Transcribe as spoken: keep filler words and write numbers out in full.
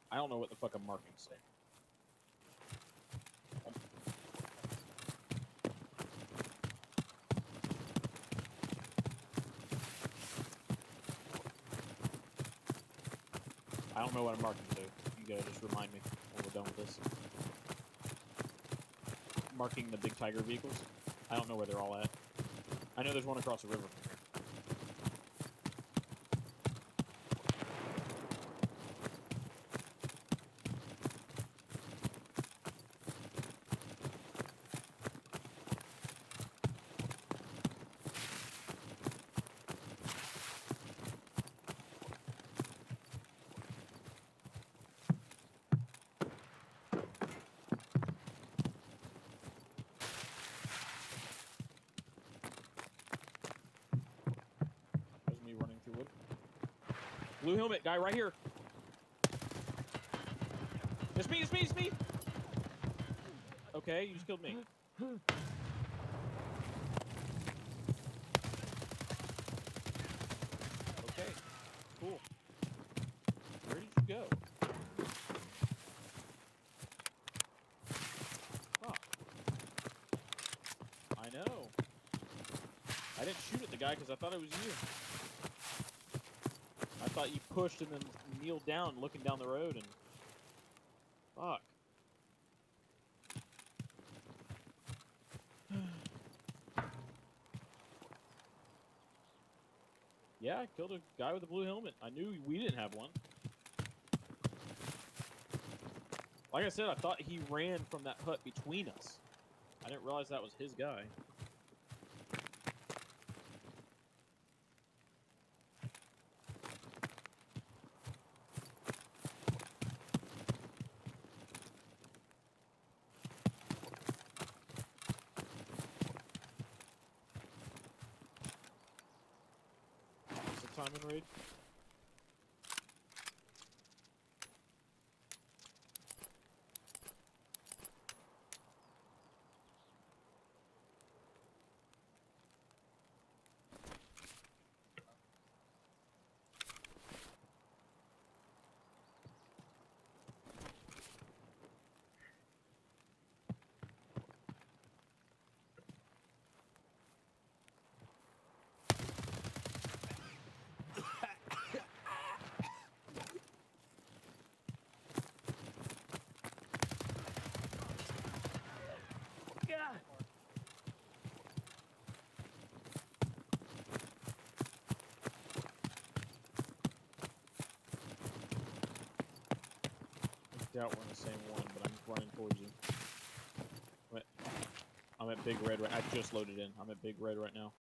I don't know what the fuck I'm marking say. I don't know what I'm marking to. You gotta just remind me when we're done with this. Marking the big tiger vehicles. I don't know where they're all at. I know there's one across the river from here. There's me running through wood. Blue helmet guy right here. It's me, it's me, it's me! Okay, you just killed me. Okay, cool. Where did you go? Huh. I know. I didn't shoot at the guy because I thought it was you. I thought you pushed and then kneeled down looking down the road and... Fuck. Yeah, I killed a guy with a blue helmet. I knew we didn't have one. Like I said, I thought he ran from that hut between us. I didn't realize that was his guy. What's the time in raid? I doubt we're in the same one, but I'm running towards you. I'm at, I'm at Big Red right I just loaded in. I'm at Big Red right now.